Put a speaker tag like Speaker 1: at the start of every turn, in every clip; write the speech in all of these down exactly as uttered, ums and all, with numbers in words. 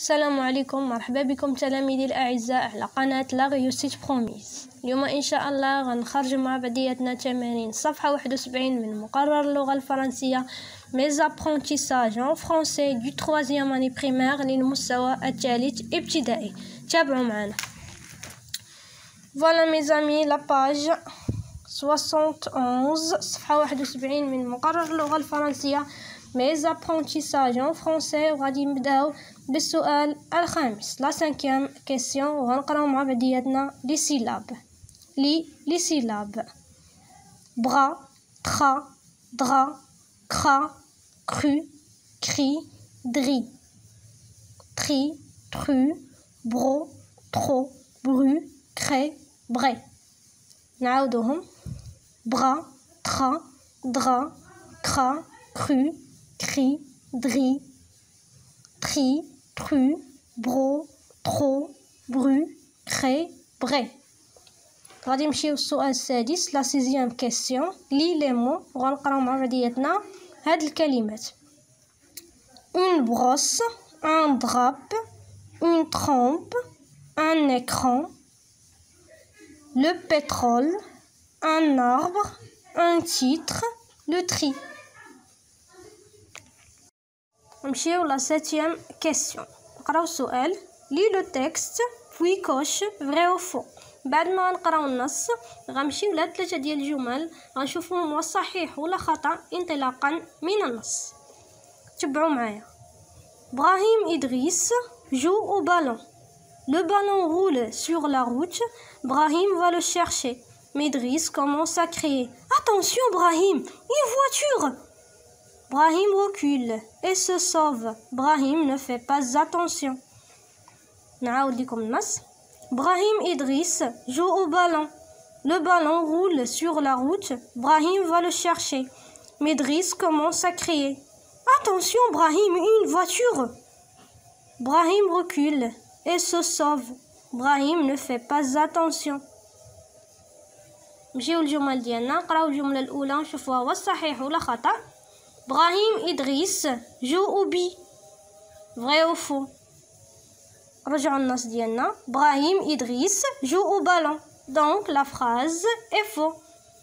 Speaker 1: السلام عليكم، مرحبا بكم تلاميذي الأعزاء على قناة لا ريوسيت بروميس. اليوم إن شاء الله غنخرج مع بعضياتنا تمارين صفحة واحد وسبعين من مقرر اللغة الفرنسية Mes apprentissages en français du troisième année primaire للمستوى الثالث ابتدائي. تابعوا معنا. Voilà mes amis la page soixante et onze صفحة واحد وسبعين من مقرر اللغة الفرنسية Mes apprentissages en français. وغادي نبداو بالسؤال الخامس لا سانكيام كيسيون، وغنقراو مع بعضياتنا لي سيلاب لي لي سيلاب bras, tra, dra, cra, cru, cri, dri, tri, tru, bro, tro, bru, cré, bré. نعاودوهم bras, tra, dra, cra, cru, cri, dri, tri, tru, bro, tro, bru, cré, bré. غادي نمشيو للسؤال السادس لا سيزيام كيسيون لي لي مو، وغنقراو مع بعضياتنا هاد الكلمات une brosse, un drap, une trompe, un écran, le pétrole, un arbre, un titre, le tri. نمشيو لا سيتيام كيسيون، نقراو السؤال لي لو تكست puis coche vrai ou faux. بعد ما نقراو النص غنمشيو لهاد ثلاثه ديال الجمل غنشوفوهم واش صحيح ولا خطا انطلاقا من النص. تبعوا معايا. Brahim Idriss joue au ballon. Le ballon roule sur la route. Brahim va le chercher. Mais Idriss commence à crier attention Brahim, une voiture. Brahim recule et se sauve. Brahim ne fait pas attention. نعاود لكم النص. Brahim Idriss joue au ballon. Le ballon roule sur la route. Brahim va le chercher. Mais Idriss commence à crier attention Brahim, une voiture. Brahim recule et se sauve. Brahim ne fait pas attention. نمشيو الجمل ديالنا نقراو الجملة الأولى نشوفوها واش صحيح ولا خطأ. Brahim Idriss joue au bi. Vrai ou faux. رجعوا النص ديالنا. Brahim Idriss joue au ballon. Donc la phrase est faux.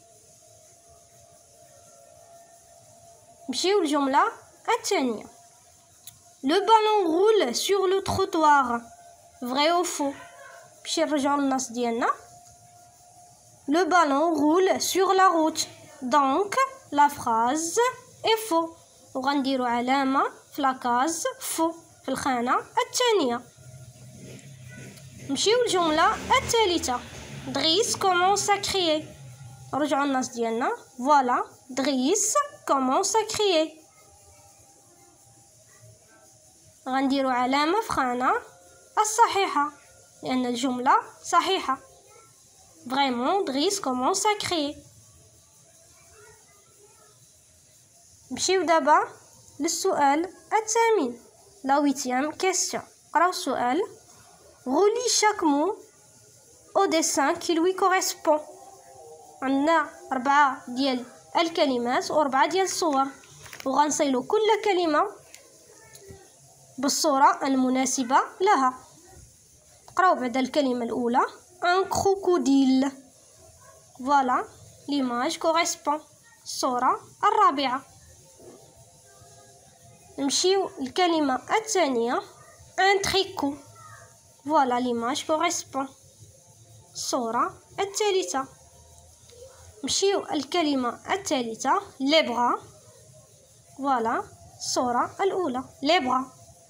Speaker 1: نمشيو الجملة الثانية. Le ballon roule sur le trottoir. Vrai ou faux. نمشي نرجعوا النص ديالنا. Le ballon roule sur la route. Donc la phrase est faux. وغنديروا علامة في لاكاز فو في الخانة الثانية. نمشيو الجملة الثالثة. Driss commence à crier. رجعوا النص ديالنا. Voilà, Driss commence à crier. غنديروا علامة في خانة الصحيحة لأن الجملة صحيحة. Vraiment, Driss commence à crier. نمشيو دابا للسؤال الثامن لا huitième question. قراو السؤال. Relie chaque mot au dessin qui lui correspond. عندنا أربعة ديال الكلمات وأربعة ديال الصور، وغنصيلو كل كلمة بالصورة المناسبة لها. نقراو بعد الكلمة الأولى un crocodile. Voilà, l'image correspond. الصورة الرابعة. نمشيو الكلمة الثانية un tricot. Voilà, l'image correspond. الصورة الثالثة. نمشيو الكلمة الثالثة les bras. Voilà, الصورة الأولى les bras.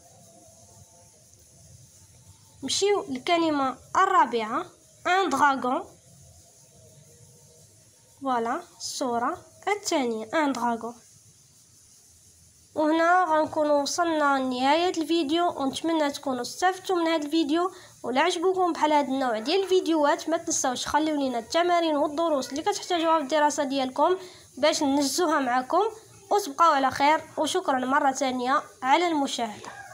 Speaker 1: نمشيو الكلمة الرابعة un dragon. Voilà, الصورة الثانية un dragon. وهنا غنكونوا وصلنا لنهاية الفيديو، ونتمنى تكونوا استفدتوا من هذا الفيديو. ولا عجبكم بحال هذا النوع ديال الفيديوهات ما تنساوش خليو لينا التمارين والدروس اللي كتحتاجوها في الدراسة ديالكم باش ننجزوها معكم. وتبقاو على خير، وشكرا مرة ثانية على المشاهدة.